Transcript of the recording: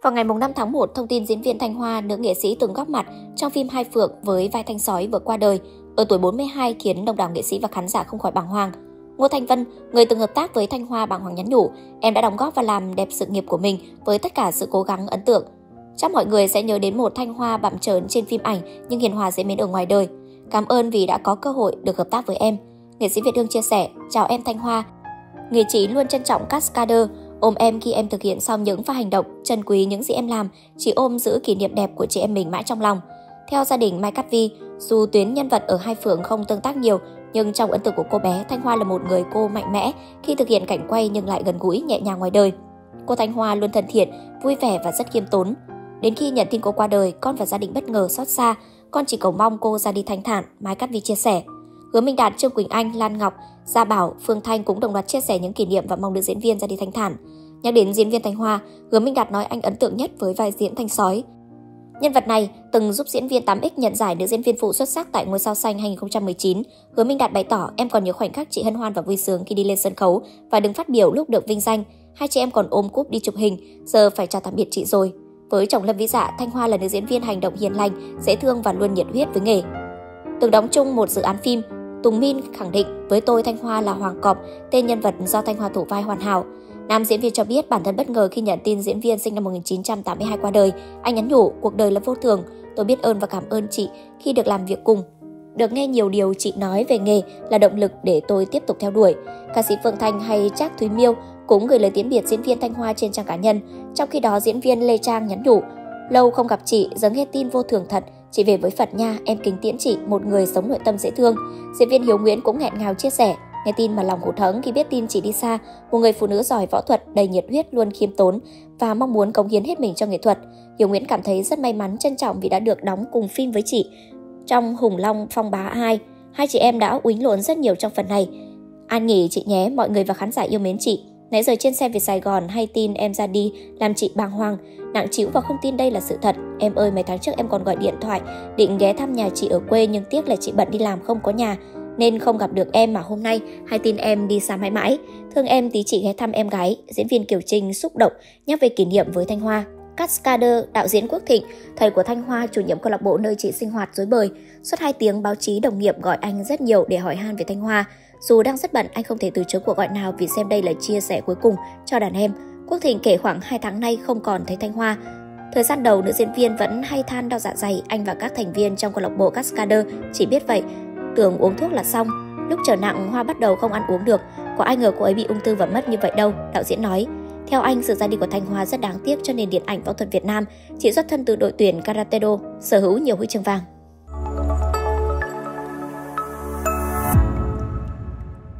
Vào ngày 5 tháng 1, thông tin diễn viên Thanh Hoa, nữ nghệ sĩ từng góp mặt trong phim Hai Phượng với vai Thanh Sói vừa qua đời ở tuổi 42 khiến đông đảo nghệ sĩ và khán giả không khỏi bàng hoàng. Ngô Thanh Vân, người từng hợp tác với Thanh Hoa, bàng hoàng nhắn nhủ: "Em đã đóng góp và làm đẹp sự nghiệp của mình với tất cả sự cố gắng ấn tượng. Chắc mọi người sẽ nhớ đến một Thanh Hoa bặm trớn trên phim ảnh nhưng hiền hòa dễ mến ở ngoài đời. Cảm ơn vì đã có cơ hội được hợp tác với em." Nghệ sĩ Việt Hương chia sẻ: "Chào em Thanh Hoa. Người chị luôn trân trọng Cascader, ôm em khi em thực hiện xong những pha hành động, trân quý những gì em làm, chỉ ôm giữ kỷ niệm đẹp của chị em mình mãi trong lòng." Theo gia đình Mai Cát Vi, dù tuyến nhân vật ở Hai Phượng không tương tác nhiều, nhưng trong ấn tượng của cô bé, Thanh Hoa là một người cô mạnh mẽ khi thực hiện cảnh quay nhưng lại gần gũi, nhẹ nhàng ngoài đời. Cô Thanh Hoa luôn thân thiện, vui vẻ và rất khiêm tốn. Đến khi nhận tin cô qua đời, con và gia đình bất ngờ xót xa, con chỉ cầu mong cô ra đi thanh thản, Mai Cát Vi chia sẻ. Hứa Minh Đạt, Trương Quỳnh Anh, Lan Ngọc, Gia Bảo, Phương Thanh cũng đồng loạt chia sẻ những kỷ niệm và mong nữ diễn viên ra đi thanh thản. Nhắc đến diễn viên Thanh Hoa, Hứa Minh Đạt nói anh ấn tượng nhất với vai diễn Thanh Sói. Nhân vật này từng giúp diễn viên 8X nhận giải nữ diễn viên phụ xuất sắc tại Ngôi Sao Xanh 2019. Hứa Minh Đạt bày tỏ: "Em còn nhớ khoảnh khắc chị hân hoan và vui sướng khi đi lên sân khấu và đứng phát biểu lúc được vinh danh. Hai chị em còn ôm cúp đi chụp hình, giờ phải chào tạm biệt chị rồi." Với chồng Lâm Vĩ Dạ, Thanh Hoa là nữ diễn viên hành động hiền lành, dễ thương và luôn nhiệt huyết với nghề. Từng đóng chung một dự án phim, Tùng Min khẳng định: "Với tôi, Thanh Hoa là Hoàng Cọp, tên nhân vật do Thanh Hoa thủ vai hoàn hảo." Nam diễn viên cho biết bản thân bất ngờ khi nhận tin diễn viên sinh năm 1982 qua đời. Anh nhắn nhủ: "Cuộc đời là vô thường, tôi biết ơn và cảm ơn chị khi được làm việc cùng. Được nghe nhiều điều chị nói về nghề là động lực để tôi tiếp tục theo đuổi." Ca sĩ Phương Thanh hay Trác Thúy Miêu cũng gửi lời tiễn biệt diễn viên Thanh Hoa trên trang cá nhân. Trong khi đó, diễn viên Lê Trang nhắn nhủ: "Lâu không gặp chị, giờ nghe tin vô thường thật. Chị về với Phật nha, em kính tiễn chị, một người sống nội tâm dễ thương." Diễn viên Hiếu Nguyễn cũng nghẹn ngào chia sẻ: "Nghe tin mà lòng hụt hẫng khi biết tin chị đi xa, một người phụ nữ giỏi võ thuật, đầy nhiệt huyết, luôn khiêm tốn và mong muốn cống hiến hết mình cho nghệ thuật. Hiếu Nguyễn cảm thấy rất may mắn, trân trọng vì đã được đóng cùng phim với chị trong Hùng Long Phong Bá 2. Hai chị em đã uýnh lộn rất nhiều trong phần này. An nghỉ chị nhé, mọi người và khán giả yêu mến chị. Nãy giờ trên xe về Sài Gòn hay tin em ra đi làm chị bàng hoàng, nặng trĩu và không tin đây là sự thật. Em ơi, mấy tháng trước em còn gọi điện thoại định ghé thăm nhà chị ở quê nhưng tiếc là chị bận đi làm không có nhà nên không gặp được em, mà hôm nay hay tin em đi xa mãi mãi. Thương em tí chị ghé thăm em gái." Diễn viên Kiều Trinh xúc động nhắc về kỷ niệm với Thanh Hoa. Cascader, đạo diễn Quốc Thịnh, thầy của Thanh Hoa, chủ nhiệm câu lạc bộ nơi chị sinh hoạt rối bời. Suốt 2 tiếng, báo chí đồng nghiệp gọi anh rất nhiều để hỏi han về Thanh Hoa. Dù đang rất bận, anh không thể từ chối cuộc gọi nào vì xem đây là chia sẻ cuối cùng cho đàn em. Quốc Thịnh kể khoảng 2 tháng nay không còn thấy Thanh Hoa. Thời gian đầu, nữ diễn viên vẫn hay than đau dạ dày, anh và các thành viên trong câu lạc bộ Cascader chỉ biết vậy, tưởng uống thuốc là xong. Lúc trở nặng, Hoa bắt đầu không ăn uống được. Có ai ngờ cô ấy bị ung thư và mất như vậy đâu, đạo diễn nói. Theo anh, sự ra đi của Thanh Hoa rất đáng tiếc cho nền điện ảnh võ thuật Việt Nam. Chị xuất thân từ đội tuyển Karate Do, sở hữu nhiều huy chương vàng.